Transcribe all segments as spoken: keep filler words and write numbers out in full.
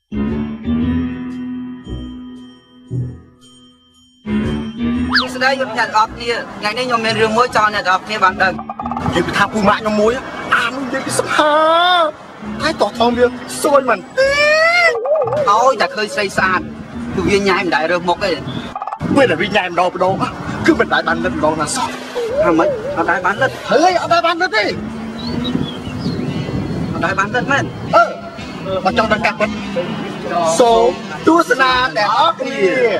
Sẽ đây chúng ta ọp kia ngày nay nhóm mình rừng mối cho này ọp kia bạn đừng cái bị tham phu mạng nhóm mối à nó cái sắp ha hai tỏ thong việc xôi mình ôi ta khơi xây sàn tụi viên nhai mình đại rừng một cái quên là vì nhai mình đâu đâu cứ mình đại bàn lên đâu là sao à mấy ở đại bán đất ơi ở đại bàn lên đi ở đại bán đất men ơ mà trong đang cắt mình số tu sna để óc đi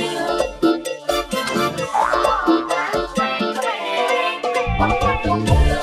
Bye.